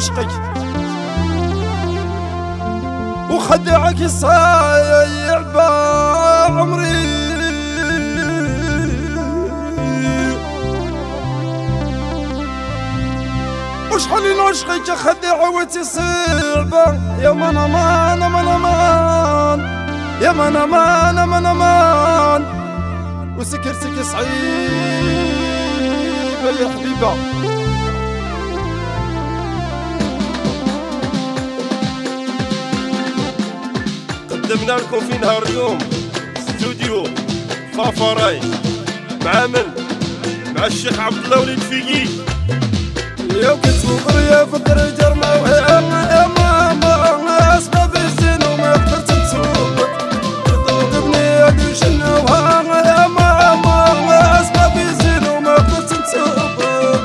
عشقك وخدعك يصايع بعمري وشحال نعشقك خدعة وتصيبة يا من امان امان امان يا من امان امان امان وسكرتك صعيبة يا حبيبة قدمنا لكم في نهار اليوم استوديو فافاراي مع مع الشيخ عبد الله وليد فيقي يا كتبوا يا فكر جرمه يا ماما اسباب الزين وما قدرت نسوق ضربني يا شنو يا ماما اسباب الزين وما قدرت نسوق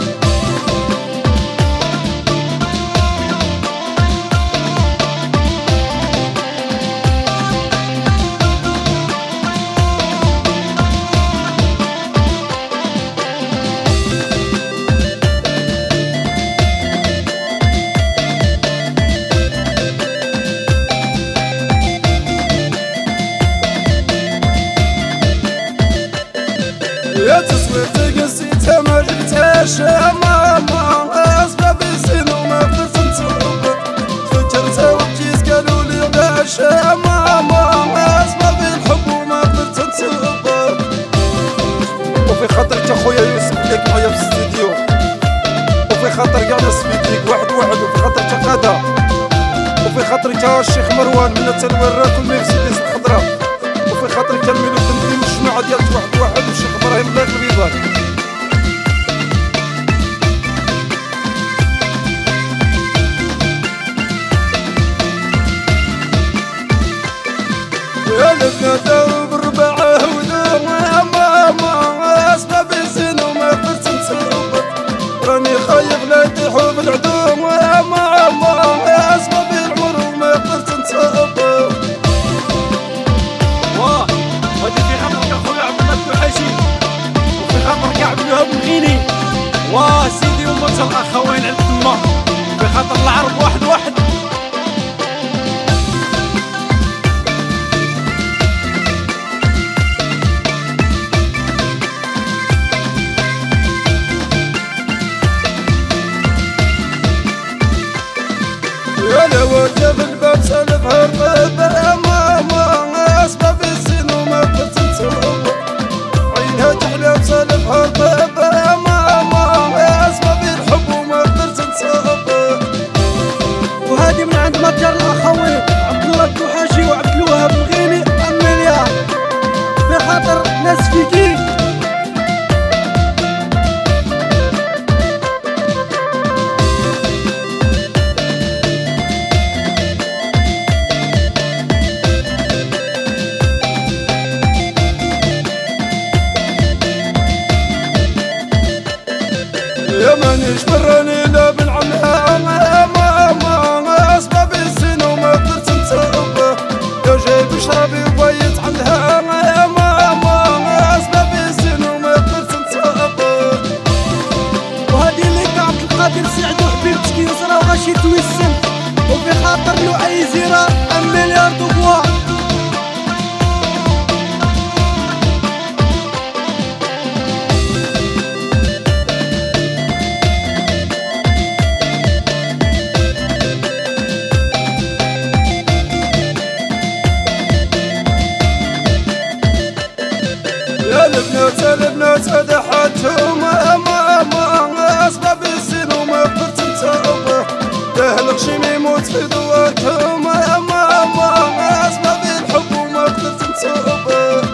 يا تصويرتك قصيتها ما جبتهاش يا ماما اسباب الزين وما قدرت نسوق تفكرتها وبكيت قالوا لي علاش يا ماما اسباب الحب وما قدرت نسوق وفي خاطرك اخويا يوسف ليك معايا في الاستديو وفي خاطر كاع ناس فيك واحد وفي خاطرك غدا وفي خاطرك الشيخ مروان من التنوير راكل مرسيدس الخضراء وفي خاطرك الملوك الدين والجماعه ديالك واحد والشيخ ابراهيم الله يخلي يبارك يا البنات وبالرباعه ودوم يا ماما اسباب الزين وما قدرت نسوق راني خايف لا يطيحوا بالعدوم يا ماما اسباب العمر وما قدرت نسوق هادي في خاطرك اخويا عبد الله الدحاشي وفي خاطرك عبد الوهاب الغيني وسيدي ومرجع الاخوين عند تما في خاطر العرب واحد يا لوجه في الباب سالف هرطب يا ماما اسباب الزين وما قدرت نسوق عينها تحلى بسالف هرطب يا ماما اسباب الحب وما قدرت نسوق وهذه من عند متجر الاخوين عبد الله الدحاشي وعبد الوهاب الغيني المليار في خاطر ناس فيكي يا مانيش براني لا بالعمها يا ماما اسباب الزين وما قدرت نسوق يا جايب شرابي وبيت عندها يا ماما اسباب الزين وما قدرت نسوق وهذه اللي عبد القادر سعد وحبيبتك يسرى وغاشي توسم وفي خاطر له اي زيرة المليار دوبوا البنات هذا حالتهم يا ماما اسباب الزين وما قدرت نسوق اهل غشيم يموت في دواركم يا ماما اسباب الحب وما قدرت نسوق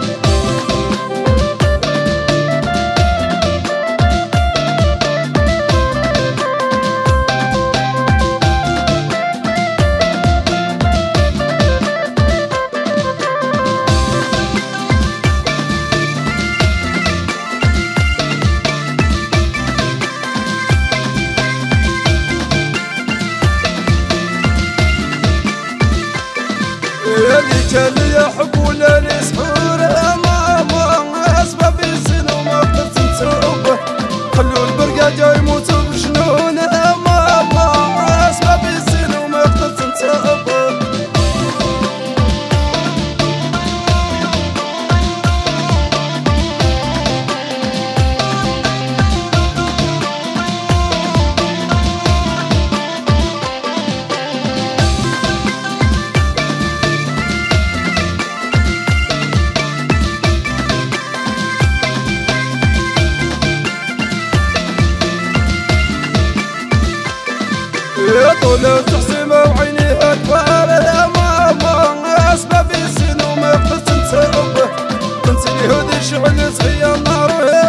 يا اللي كان لي حب ولا لي سحور يا ماما اسباب الزين وما قدرت نسوق خلوا البرقاجة يموتوا بجنون يا ماما طول تحسيمة وعينيها كبار يا ماما أسباب السن وما يقدرش نتصرف به تنسي هودي شعل صغير نار